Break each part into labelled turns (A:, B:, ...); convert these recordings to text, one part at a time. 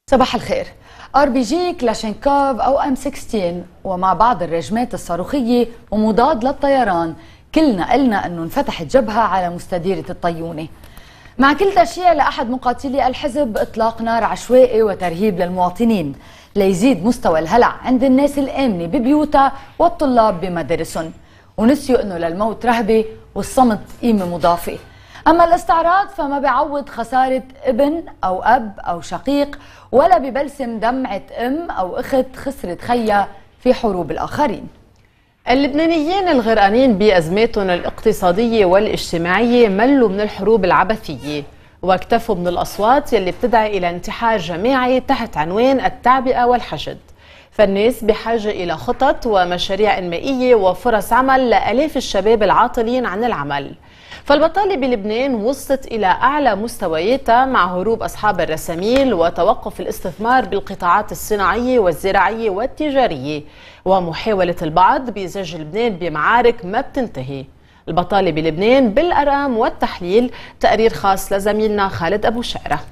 A: صباح الخير. RPG كلاشينكوف أو M16 ومع بعض الرجمات الصاروخية ومضاد للطيران، كلنا قلنا أنه انفتحت جبهة على مستديرة الطيونة. مع كل تشييع لأحد مقاتلي الحزب إطلاق نار عشوائي وترهيب للمواطنين ليزيد مستوى الهلع عند الناس الآمنة ببيوتها والطلاب بمدارسهم، ونسيوا أنه للموت رهبة والصمت قيمة مضافة. أما الاستعراض فما بيعوض خسارة ابن أو أب أو شقيق، ولا ببلسم دمعة أم أو أخت خسرت خيها في حروب الآخرين.
B: اللبنانيين الغرقانين بأزماتهم الاقتصادية والاجتماعية ملوا من الحروب العبثية واكتفوا من الأصوات يلي بتدعي إلى انتحار جماعي تحت عنوان التعبئة والحشد. فالناس بحاجة إلى خطط ومشاريع إنمائية وفرص عمل لآلاف الشباب العاطلين عن العمل. فالبطالة بلبنان وصلت إلى أعلى مستوياتها مع هروب أصحاب الرساميل وتوقف الاستثمار بالقطاعات الصناعية والزراعية والتجارية ومحاولة البعض بزج لبنان بمعارك ما بتنتهي. البطالة بلبنان بالأرقام والتحليل، تقرير خاص لزميلنا خالد أبو شقرة.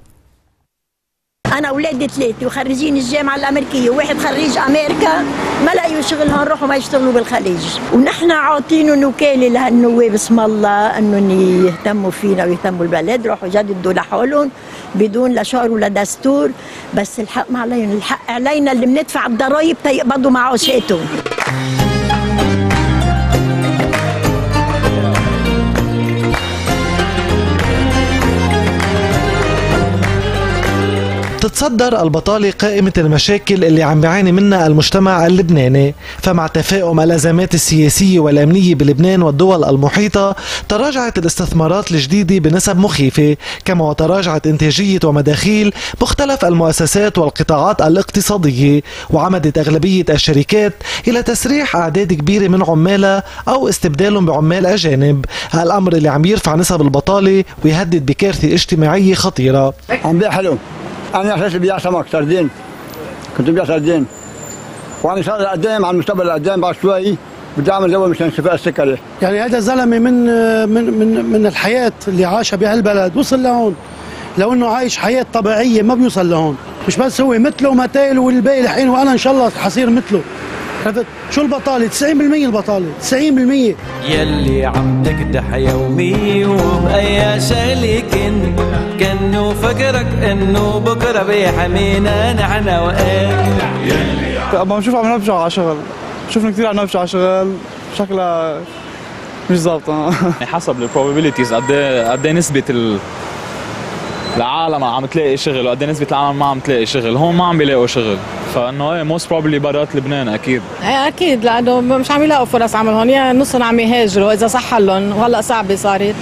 C: أنا أولادي ثلاثة وخريجين الجامعة الأمريكية، وواحد خريج أمريكا ما لقيوا شغل هون، روحوا ما يشتغلوا بالخليج، ونحن عاطينهم وكالة لهالنواب اسم الله أنهم يهتموا فينا ويهتموا بالبلد، روحوا جددوا لحالهم بدون لا شعر ولا دستور، بس الحق ما عليهم، الحق علينا اللي بندفع الضرايب تيقبضوا معاشاتهم.
D: تتصدر البطالة قائمة المشاكل اللي عم بيعاني منها المجتمع اللبناني، فمع تفاقم الأزمات السياسية والأمنية بلبنان والدول المحيطة تراجعت الاستثمارات الجديدة بنسب مخيفة، كما وتراجعت إنتاجية ومداخيل مختلف المؤسسات والقطاعات الاقتصادية، وعمدت أغلبية الشركات إلى تسريح أعداد كبيرة من عمالها أو استبدالهم بعمال أجانب، الأمر اللي عم يرفع نسب البطالة ويهدد بكارثة اجتماعية خطيرة.
E: عم بيع حلو. أنا أساسا ببيع سمك سردين، كنت ببيع سردين، وأنا صار لقدام على المستقبل لقدام بعد شوي بدي أعمل دواء مشان شفاء السكري.
F: يعني هذا زلمة من الحياة اللي عاشها بهالبلد وصل لهون، لو إنه عايش حياة طبيعية ما بيوصل لهون، مش بس هو مثله متايل والباقي الحين، وأنا إن شاء الله حصير مثله. شو البطالة؟ 90% البطالة، 90%.
G: يلي عم تكدح يومي وبأي شليكن كأنه فكرك إنه بكرة بيحمينا نحن وإيه.
H: أما بنشوف عم نبجع على شغل، شفنا كثير عم نبجع على شغل شكلها مش ظابطة.
I: حسب البروبابيلتيز قد ايه نسبة العالم عم تلاقي شغل وقد نسبة العالم ما عم تلاقي شغل، هون ما عم بيلاقوا شغل، فانه ايه موست بروبلي برات لبنان اكيد.
B: اكيد لانه مش عم يلاقوا فرص عمل هون، يا نصهم عم يهاجروا اذا صح لهم، وهلا صعبة صارت.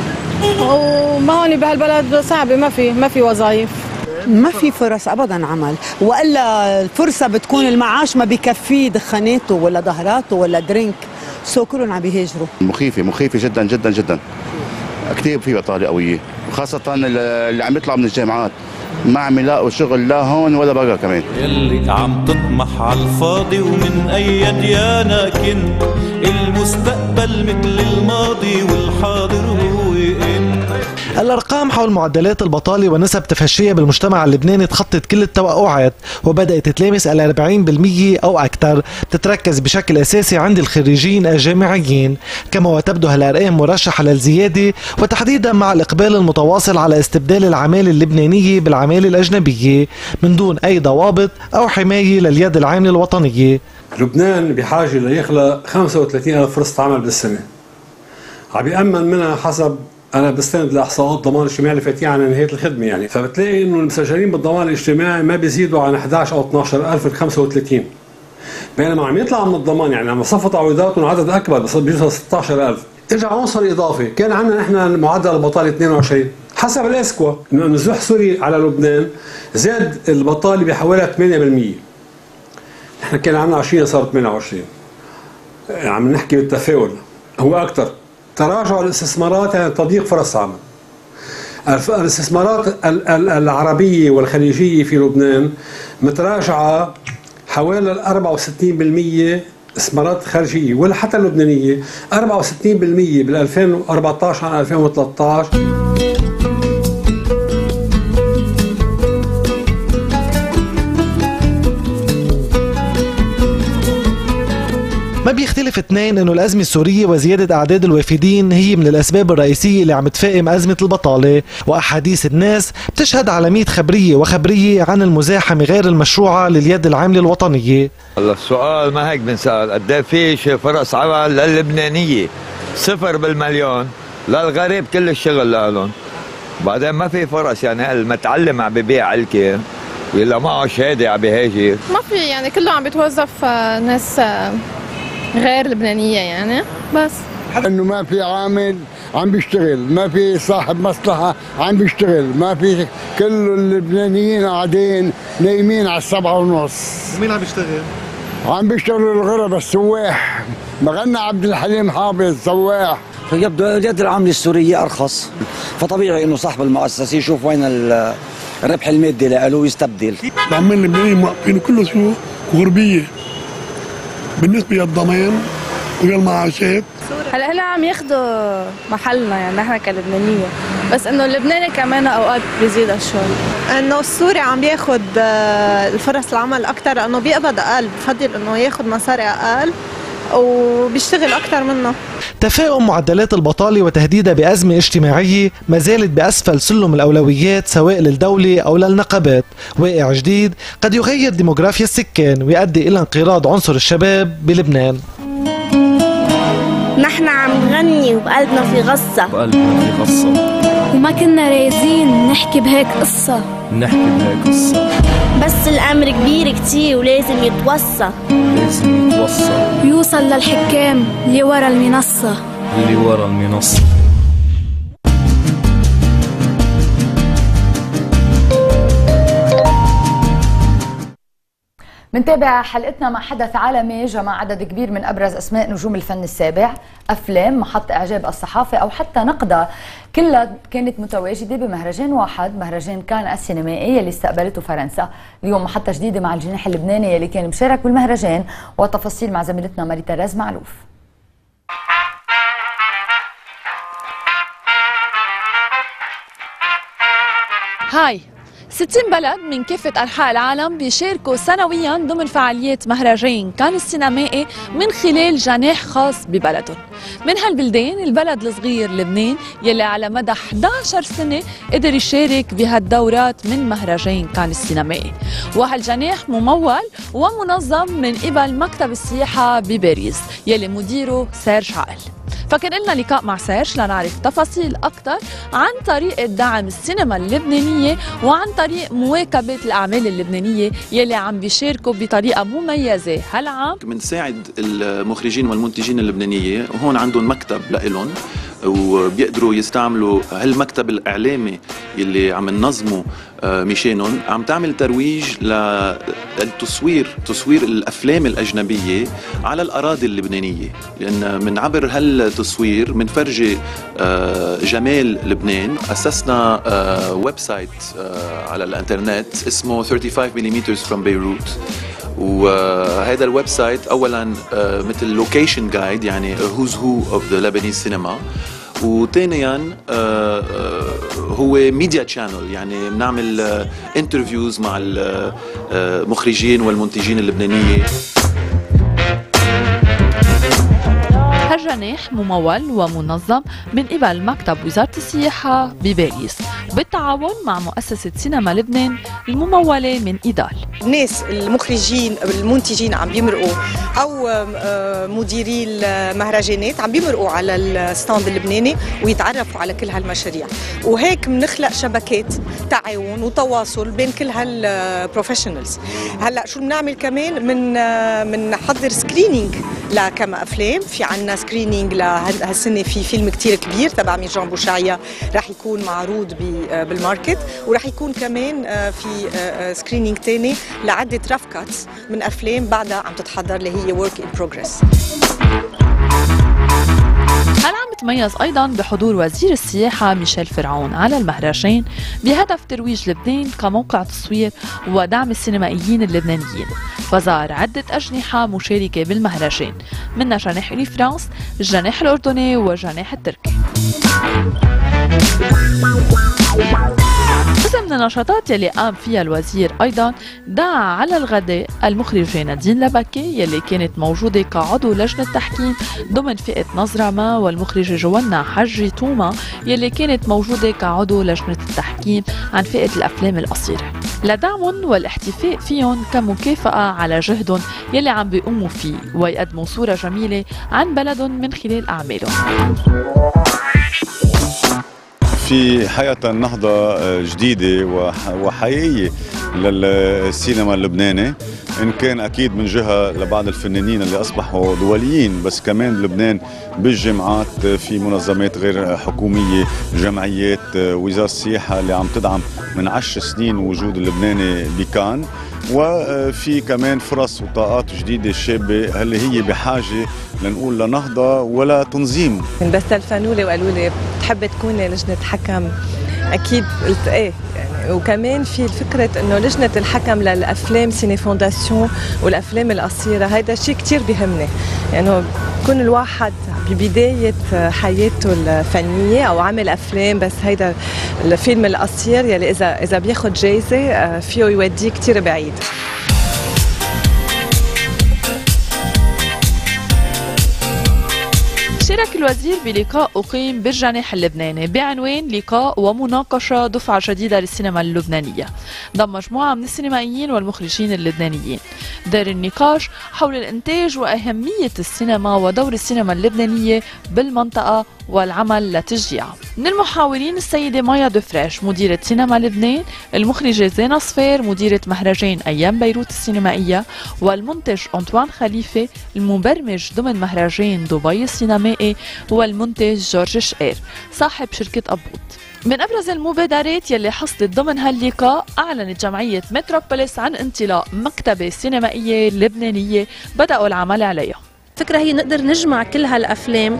B: وما هون بهالبلد صعبة، ما في وظائف.
J: ما في فرص ابدا عمل، والا الفرصة بتكون المعاش ما بكفيه دخاناته ولا ظهراته ولا درينك، سو كلهم عم يهاجروا.
K: مخيفة جدا جدا جدا. كثير في بطالة قوية، وخاصة اللي عم يطلعوا من الجامعات ما عم يلاقوا شغل لا هون ولا برا كمان.
G: يلي عم تطمح على الفاضي ومن أي ديانة كن، المستقبل مثل الماضي والحاضر هو إن.
D: الأرقام حول معدلات البطالة ونسب تفشيها بالمجتمع اللبناني تخطت كل التوقعات، وبدأت تلامس 40% أو أكثر، تتركز بشكل أساسي عند الخريجين الجامعيين، كما وتبدو هالأرقام مرشحة للزيادة، وتحديدا مع الإقبال المتواصل على استبدال العمالة اللبنانية بالعمالة الأجنبية من دون أي ضوابط أو حماية لليد العاملة الوطنية.
L: لبنان بحاجة ليخلق 35,000 فرصة عمل بالسنة، عم يأمن منها حسب أنا بستند لإحصاءات الضمان الاجتماعي اللي فاتين عن نهاية الخدمة، يعني فبتلاقي إنه المسجلين بالضمان الاجتماعي ما بيزيدوا عن 11 أو 12,000 ال 35، بينما عم يطلع من الضمان يعني عم يصفوا تعويضاتهم عدد أكبر بس بيوصل 16,000. إجا عنصر إضافي، كان عندنا نحن معدل البطالة 22 حسب الإسكوا، إنه نزوح سوري على لبنان زاد البطالة بحوالي 8%. نحن كان عندنا 20 صارت 28، عم نحكي بالتفاؤل هو أكثر. تراجع الاستثمارات يعني تضييق فرص عمل. الاستثمارات العربية والخليجية في لبنان متراجعة حوالي 64% استثمارات خارجية ولا حتى اللبنانية، 64% بال 2014 عن 2013.
D: بينكشف اثنين انه الازمه السوريه وزياده اعداد الوافدين هي من الاسباب الرئيسيه اللي عم تفاقم ازمه البطاله، واحاديث الناس بتشهد على 100 خبريه وخبريه عن المزاحمه غير المشروعه لليد العامله الوطنيه.
M: والله السؤال ما هيك بنسال، قد ايه فيش فرص عمل للبنانيه؟ 0 بالمليون، للغريب كل الشغل لهم. بعدين ما في فرص، يعني المتعلم عم ببيع علكه ولا معه شهاده عم بيهاجر،
N: ما في، يعني كله عم بيتوظف ناس غير لبنانيه يعني. بس
O: انه ما في عامل عم بيشتغل، ما في صاحب مصلحه عم بيشتغل، ما في، كل اللبنانيين قاعدين نايمين على 7:30.
D: ومين عم بيشتغل؟
O: عم بيشتغلوا الغرب، السواح، مغنى عبد الحليم حافظ سواح.
P: فيبدو اليد العامله السوريه ارخص، فطبيعي انه صاحب المؤسسه يشوف وين الربح المادي له ويستبدل.
F: العمال اللبنانيين موقفين كله سوق غربيه بالنسبه للضمان والمعاشات.
N: هلا عم ياخذوا محلنا يعني نحن كلبنانيه، بس انه اللبناني كمان اوقات بيزيد شوي. انه السوري عم بياخذ الفرص العمل اكثر لانه بيقبض اقل، بفضل انه ياخذ مصاري اقل وبيشتغل أكثر منه.
D: تفاؤم معدلات البطالة وتهديدها بأزمة اجتماعية ما زالت بأسفل سلم الأولويات سواء للدولة أو للنقابات. واقع جديد قد يغير ديموغرافيا السكان ويؤدي إلى انقراض عنصر الشباب بلبنان.
Q: نحن عم نغني وبقلبنا في غصة،
R: وما كنا رايدين نحكي بهيك قصة،
Q: بس الأمر كبير كتير ولازم يتوصى،
R: ويوصل للحكام اللي ورا المنصة.
A: منتابع حلقتنا مع حدث عالمي جمع عدد كبير من أبرز أسماء نجوم الفن السابع، أفلام محط إعجاب الصحافة أو حتى نقدها، كلها كانت متواجدة بمهرجان واحد، مهرجان كان السينمائي يلي استقبلته فرنسا. اليوم محطة جديدة مع الجناح اللبناني يلي كان مشارك بالمهرجان، وتفاصيل مع زميلتنا ماري تيريز معلوف.
S: هاي 60 بلد من كافة أنحاء العالم بيشاركوا سنوياً ضمن فعاليات مهرجان كان السينمائي من خلال جناح خاص ببلدهم. من هالبلدان البلد الصغير لبنان يلي على مدى 11 سنة قدر يشارك بهالدورات من مهرجان كان السينمائي، وهالجناح ممول ومنظم من قبل مكتب السياحة بباريس يلي مديره سيرج عقل. فكان لنا لقاء مع سيرج لنعرف تفاصيل أكثر عن طريقة دعم السينما اللبنانية وعن طريق مواكبة الأعمال اللبنانية يلي عم بيشاركوا بطريقة مميزة هالعام.
T: بنساعد المخرجين والمنتجين اللبنانية، وهون عندهم مكتب لإلهم وبيقدروا يستعملوا هالمكتب الإعلامي يلي عم ننظمه مشانهم، عم تعمل ترويج للتصوير، تصوير الأفلام الأجنبية على الأراضي اللبنانية، لأن من عبر هالتصوير منفرجي جمال لبنان. أسسنا ويب سايت على الانترنت اسمه 35 mm from Beirut، وهذا الويب سايت اولا مثل لوكيشن جايد، يعني who's who of the Lebanese cinema، وثانيا هو ميديا تشانل، يعني بنعمل انترفيوز مع المخرجين والمنتجين اللبنانية.
S: هالجناح ممول ومنظم من قبل مكتب وزارة السياحة بباريس بالتعاون مع مؤسسة سينما لبنان الممولة من إيدال.
U: الناس المخرجين المنتجين عم بيمرقوا أو مديري المهرجانات عم بيمرقوا على الستاند اللبناني ويتعرفوا على كل هالمشاريع، وهيك بنخلق شبكات تعاون وتواصل بين كل هالبروفيشنالز. هلا شو بنعمل كمان؟ من نحضر سكرينينج لكما افلام. في عنا سكرينينج لهالسنه في فيلم كتير كبير تبع ميرجان بوشعية رح يكون معروض بالماركت، ورح يكون كمان في سكرينينج تاني لعده رف كاتس من افلام بعدها عم تتحضر اللي هي ورك ان بروجريس.
S: هالعام تميز أيضاً بحضور وزير السياحة ميشيل فرعون على المهرجان بهدف ترويج لبنان كموقع تصوير ودعم السينمائيين اللبنانيين، فزار عدة أجنحة مشاركة بالمهرجان، منها جناح إلي فرانس، الجناح الأردني والجناح التركي. جزء من النشاطات يلي قام فيها الوزير أيضا دعا على الغداء المخرجة نادين لبكي يلي كانت موجودة كعضو لجنة تحكيم ضمن فئة نظرما، والمخرجة جوانا حجي توما يلي كانت موجودة كعضو لجنة التحكيم عن فئة الأفلام القصيرة، لدعمهم والاحتفاء فيهم كمكافأة على جهدهم يلي عم بيقوموا فيه ويقدموا صورة جميلة عن بلدهم من خلال أعمالهم.
C: في حقيقة نهضة جديدة وحقيقية للسينما اللبناني، إن كان أكيد من جهة لبعض الفنانين اللي أصبحوا دوليين، بس كمان بلبنان بالجامعات، في منظمات غير حكومية، جمعيات، وزارة السياحة اللي عم تدعم من 10 سنين وجود اللبناني بكان، وفي كمان فرص وطاقات جديدة شابة اللي هي بحاجة لنقول لنهضة ولا تنظيم.
U: بس تلفنوا لي وقالوا لي بتحب تكون لجنة حكم، أكيد قلت إيه يعني. وكمان في فكرة إنه لجنة الحكم للأفلام سيني فونداسيون والأفلام القصيرة، هيدا شيء كتير بيهمني، يعني يكون الواحد ببداية حياته الفنية أو عمل أفلام، بس هيدا الفيلم القصير يلي إذا بياخد جايزة فيه يوديه كتير بعيد.
S: شارك الوزير بلقاء أقيم بالجناح اللبناني بعنوان لقاء ومناقشة دفعة جديدة للسينما اللبنانية، ضم مجموعة من السينمائيين والمخرجين اللبنانيين. دار النقاش حول الإنتاج وأهمية السينما ودور السينما اللبنانية بالمنطقة والعمل لتشجيعها. من المحاورين السيدة مايا دفريش مديرة سينما لبنان، المخرجة زينة صفير مديرة مهرجان أيام بيروت السينمائية، والمنتج أنطوان خليفة المبرمج ضمن مهرجان دبي السينمائي، والمنتج جورج شقير صاحب شركة أبوط. من أبرز المبادرات يلي حصلت ضمن هاللقاء، أعلنت جمعية متروبوليس عن انطلاق مكتبة سينمائية لبنانية بدأوا العمل عليها.
V: الفكرة هي نقدر نجمع كل هالأفلام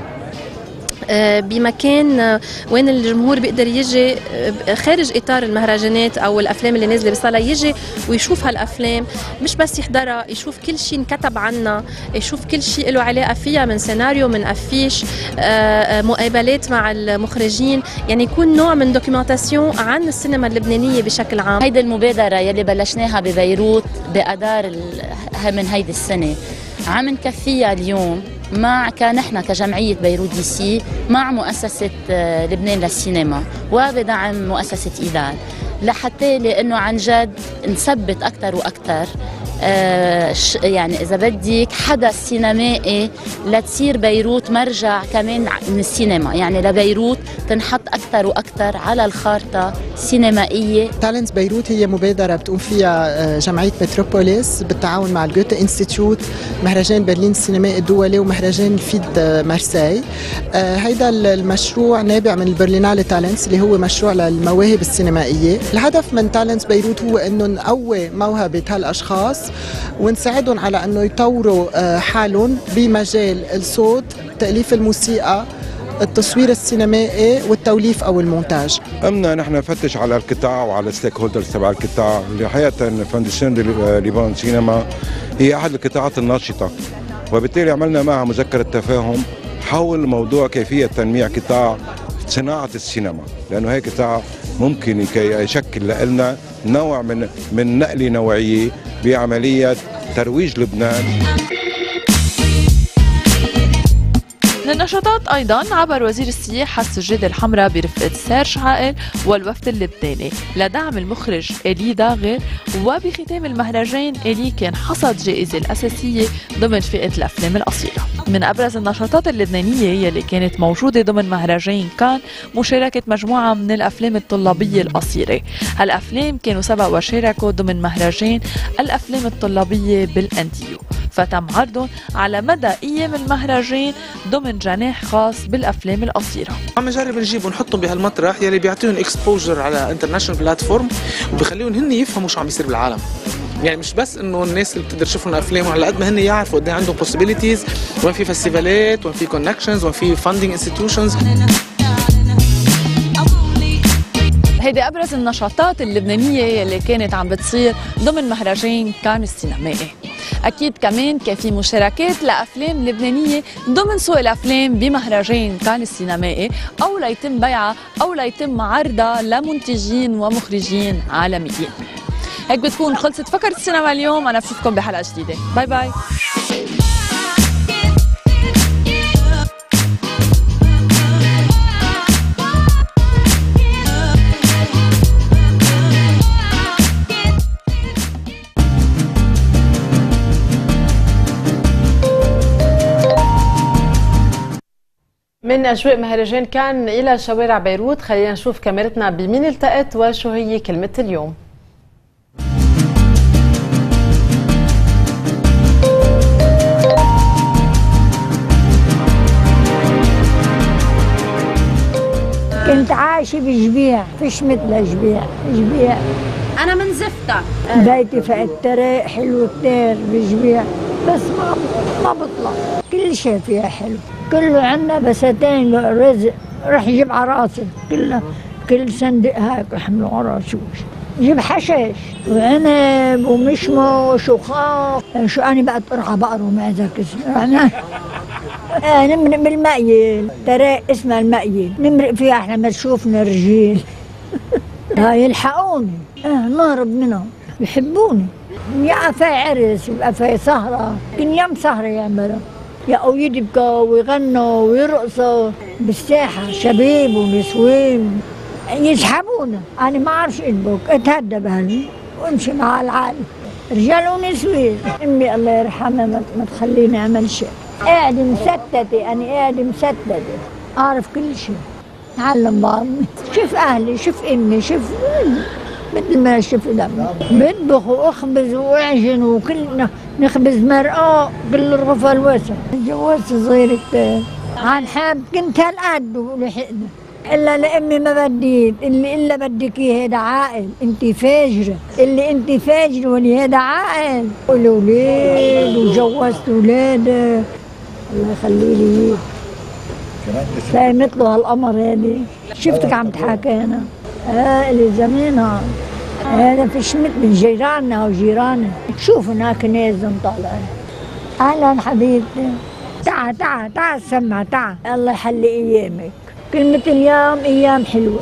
V: بمكان وين الجمهور بيقدر يجي خارج اطار المهرجانات او الافلام اللي نازله بصاله، يجي ويشوف هالافلام، مش بس يحضرها، يشوف كل شيء انكتب عنها، يشوف كل شيء له علاقه فيها، من سيناريو، من افيش، مقابلات مع المخرجين، يعني يكون نوع من دوكيومنتاسيون عن السينما اللبنانيه بشكل عام.
W: هيدي المبادره يلي بلشناها ببيروت بأدار من هيدي السنه عم نكفيها اليوم مع نحن كجمعية بيروت دي سي مع مؤسسة لبنان للسينما وبدعم مؤسسة إيدال، لحتى لأنه عن جد نثبت أكثر وأكثر يعني إذا بدك حدث سينمائي لتصير بيروت مرجع كمان من السينما، يعني لبيروت تنحط أكثر وأكثر على الخارطة السينمائية.
X: تالنت بيروت هي مبادرة بتقوم فيها جمعية متروبوليس بالتعاون مع الجوتا انستيتيوت، مهرجان برلين السينمائي الدولي، ومهرجان فيد مارساي. هيدا المشروع نابع من البرلينالي تالنتس اللي هو مشروع للمواهب السينمائية. الهدف من تالنت بيروت هو انه نقوي موهبة هالاشخاص ونساعدهم على انه يطوروا حالهم بمجال الصوت، تأليف الموسيقى، التصوير السينمائي والتوليف او المونتاج.
Y: قمنا نحن نفتش على القطاع وعلى الستيك هولدرز تبع القطاع، اللي حقيقه فاونديشن لبنان سينما هي احد القطاعات الناشطه، وبالتالي عملنا معها مذكره تفاهم حول موضوع كيفيه تنميع قطاع صناعه السينما، لانه هي قطاع ممكن يشكل لنا نوع من نقله نوعيه بعمليه ترويج لبنان.
S: من النشاطات أيضا عبر وزير السياحة السجادة الحمراء برفقة سيرج عائل والوفد اللبناني لدعم المخرج إلي داغر، وبختام المهرجان إلي كان حصد جائزة الأساسية ضمن فئة الأفلام القصيرة. من أبرز النشاطات اللبنانية يلي كانت موجودة ضمن مهرجان كان مشاركة مجموعة من الأفلام الطلابية القصيرة. هالأفلام كانوا سبق وشاركوا ضمن مهرجان الأفلام الطلابية بالأنديو، فتم عرضهم على مدى أيام المهرجان ضمن جناح خاص بالأفلام القصيرة.
Z: عم نجرب نجيب ونحطهم بهالمطرح يلي بيعطيهم اكسبوجر على انترناشونال بلاتفورم، وبخليهم هن يفهموا شو عم بيصير بالعالم. يعني مش بس انه الناس اللي بتقدر تشوف الافلام، على قد ما هن يعرفوا قد ايه عندهم possibilities، وين في فيستيفالات، وين في كونكشنز، وين في فاندنج انستتيوشنز.
S: هيدي أبرز النشاطات اللبنانية اللي كانت عم بتصير ضمن مهرجان كان السينمائي. أكيد كمان كان في مشاركات لأفلام لبنانية ضمن سوق الأفلام بمهرجان كان السينمائي، أو ليتم بيعها أو ليتم عرضها لمنتجين ومخرجين عالميين. هيك بتكون خلصت فقرة السينما اليوم. أنا بشوفكم بحلقة جديدة. باي باي.
B: من أجواء مهرجان كان إلى شوارع بيروت، خلينا نشوف كاميرتنا بمين التقت وشو هي كلمة اليوم.
E: كنت عايشة بجبيع، فيش مثل جبيع.
Q: أنا من زفتة.
E: بيتي في الطريق حلو كتير بجبيع، بس ما بطلع. كل شيء فيها حلو، كله عنا بساتين رزق، رح يجيب عراسة كل صندوق هيك يحملوا عراسوش، جيب حشيش وعنب ومشمش وخاخ. شو أنا بقى تقرع بقر ومعزة كسر. نمرق بالمقيل، طريق اسمها المقيل، نمرق فيها احنا ما تشوفنا رجيل. يلحقوني، نهرب منهم، يحبوني. يا في عرس يبقى في سهرة، كل يوم سهرة يعملوا، يقوا يدبكوا ويغنوا ويرقصوا بالساحة، شباب ونسوان يسحبونا. أنا ما أعرفش أدبك، أتهدى بهالي وامشي مع العالم، رجال ونسوان. أمي الله يرحمها ما تخليني أعمل شيء. قاعدة مسددة، أنا قاعدة مسددة، أعرف كل شيء، نعلم بعض. شوف أهلي، شوف أمي، شوف مثل ما شوف دمي. بطبخ وأخبز وأعجن وكل نخبز مرقة كل الغرفة الواسعة. تجوزت صغيرة كتير عن حاب، كنت هالقد ولحقنا. إلا لأمي ما بديت، اللي إلا بدك إيه هذا عاقل، أنت فاجرة، اللي أنت فاجرة واللي هذا عاقل. والأولاد وجوزت أولادي، الله يخلي لي. تلاقي مثله هالقمر هذه، شفتك عم تحاكينا. إلي زمانها هذا فيش مثل جيراننا وجيراننا. شوف هناك نازل طالعين. أهلا حبيبتي، تعا سمع، تعا. الله يحلي أيامك. كلمة اليوم أيام حلوة.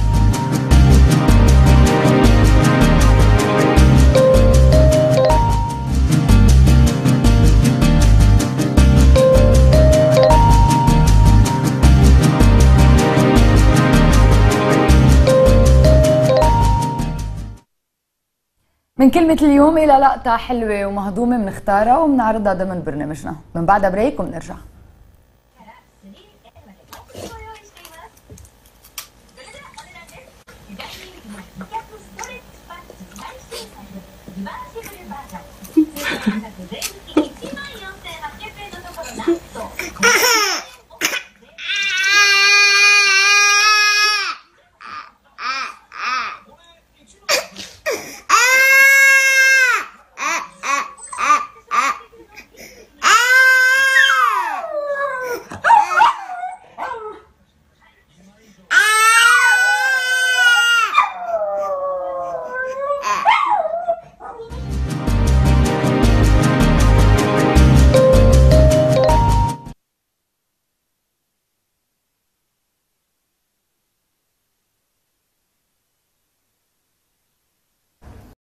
A: من كلمة اليوم إلى لقطة حلوة ومهضومة بنختارها وبنعرضها ضمن برنامجنا، من بعدها بريك وبنرجع.